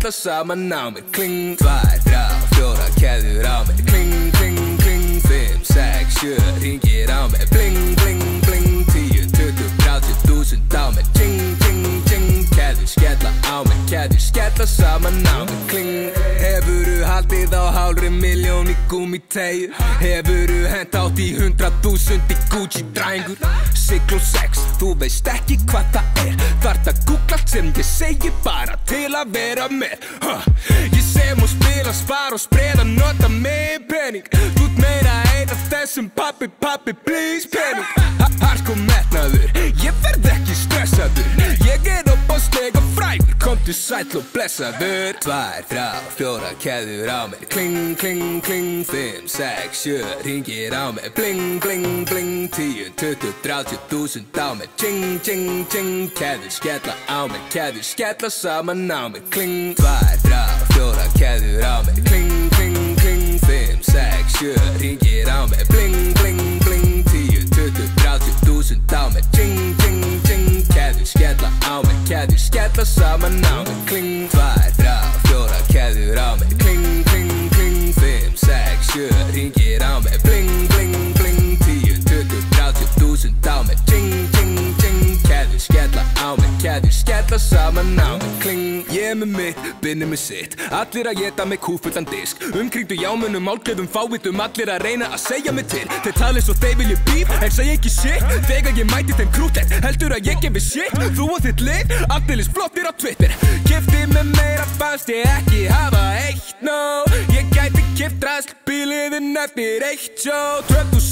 skella saman á mér. Kling, 2, 3, 4 keðjur á mér. Kling, kling, kling, 5, 6, 7 hringir á mér. Bling, bling, bling, 10, 20, 30.000 á mér. Tjing, tjing, tjing, keðjur skella á mér. Keðjur skella saman á mér. Kling, hefurðu haldið á hálfri milljón í gúmmíteygju? Hefurðu hent átt í 100.000 í Gucci drængur? Sigl og sex, þú veist ekki hvað það er. Þarft að googla allt sem ég segi bara til að vera með. Ég sem og spila, spara og spreða, nota mig pening. Þú ert meira einn af þessum pappi, pappi, please pening. Hark og metnaður, ég verð ekki stressaður. Ég er opasleg og frægur, komdu sæll og blessaður. 2, 3, 4 keðjur á mér. Kling, kling, kling, 5, 6, 7 hringir á mér. Bling, bling, bling, 10, 20, 30.000 á mér. Tjing, tjing, tjing, keðjur skella á mér. Keðjur skella saman á mér. Kling, 2, 3, 4 keðjur á mér. Kling, kling, kling, 5, 6, 7 hringir á mér. Bling, bling, bling, 10, 20, 30.000 á mér. Tjing, tjing, tjing, keðjur skella á mér. Keðjur skella saman á mér. Kling, 2, 3, 4 keðjur á mér. Kling, kling, kling, 5, 6, 7 hringir á mér. Bling, bling, bling, 10, 20, 30.000 á mér. Tjing, tjing, tjing, keðjur skella á mér. Keðjur skella saman á mér. Kling, ég með mitt, binni með sitt. Allir að geta með kúfullan disk. Umkringdu jámunum, álgjöfum, fávitum. Allir að reyna að segja mig til. Þeir tali svo þeir vilja bíf, en segja ekki shit. Þegar ég mæti þeim krútet, heldur að ég gefi shit. Þú og þitt lið, allilis flottir á Twitter. Kifti með meira, fannst ég ekki hafa eitt, no. Ég gæti kipt ræðslbíliðinn eftir eitt sjó.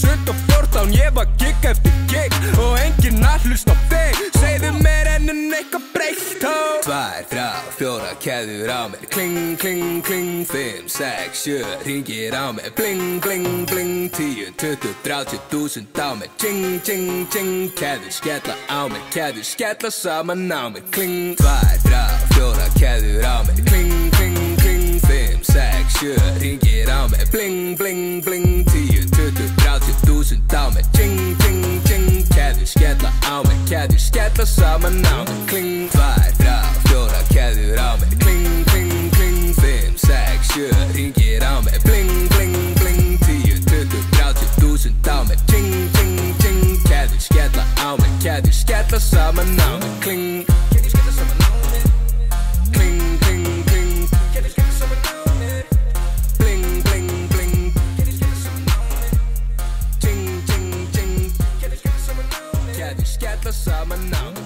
2014, ég var gig eftir gig og enginn að hlusta á þig. Segðu mér enn eitthvað breytt, ho. 2, 3, 4 keðjur á mér. Kling, kling, kling, 5, 6, 7 hringir á mér. Bling, bling, bling, 10, 20, 30.000 á mér. Tjing, tjing, tjing, keðjur skella á mér. Keðjur skella saman á mér. Kling, 2, 3, 4 keðjur á mér. Kling, kling, kling, 5, 6, 7 hringir á mér. Bling, bling, bling, 10, 20, 30.000 á mér. Tjing, tjing, tjing, keðjur skella á mér. Keðjur skella saman á mér. Kling, 2, 3, 4 keðjur á mér. Kling, kling, kling, 5, 6, 7 hringir á mér. Bling, bling, bling, 10, 20, 30.000 á mér. Tjing, tjing, tjing, keðjur skella á mér. Keðjur skella saman á mér. Kling, keðjur skella saman á mér. Kling, kling, kling, keðjur skella saman á mér. Bling, bling, bling, keðjur skella saman á mér. Tjing, tjing, tjing, keðjur skella saman á mér. Keðjur skella saman á mér.